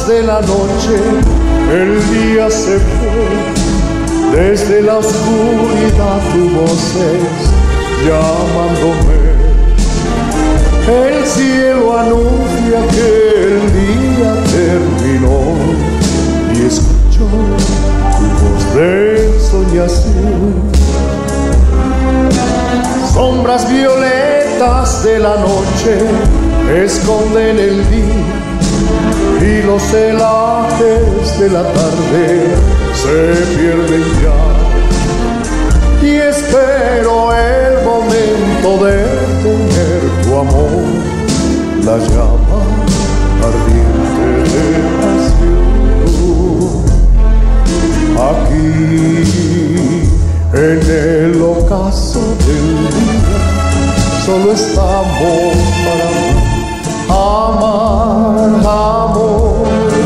de la noche, el día se fue, desde la oscuridad tu voz es llamándome. El cielo anuncia que el día terminó y escucho tu voz de ensoñación. Sombras violetas de la noche esconden el día y los celajes de la tarde se pierden ya. Y espero el momento de tener tu amor, la llama ardiente de pasión. Aquí en el ocaso del día solo estamos para amar, amor.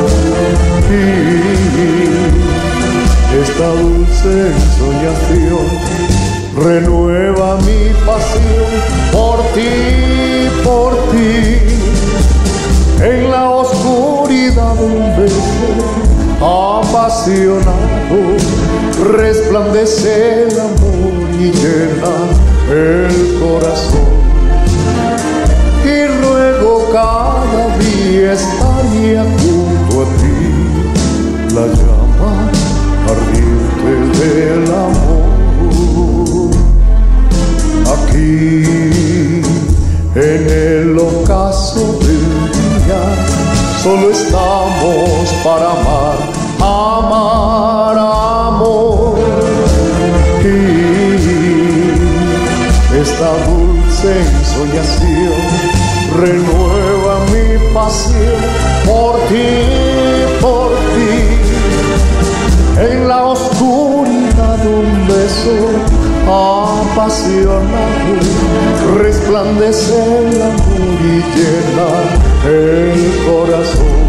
Y esta dulce ensoñación renueva mi pasión por ti, por ti. En la oscuridad un beso apasionado resplandece el amor y llena el corazón. Y ruego cada día estaría junto a ti, la llama ardiente del amor. Aquí en el ocaso del día solo estamos para amar, amar, amor. Y esta dulce ensoñación renueva mi pasión por ti, por ti. En la oscuridad un beso apasionado resplandece el amor y llena el corazón.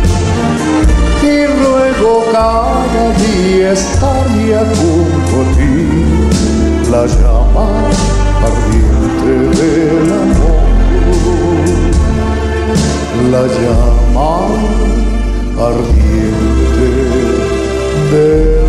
Y luego cada día estaría junto a ti, la llama ardiente del amor, la llama ardiente del amor.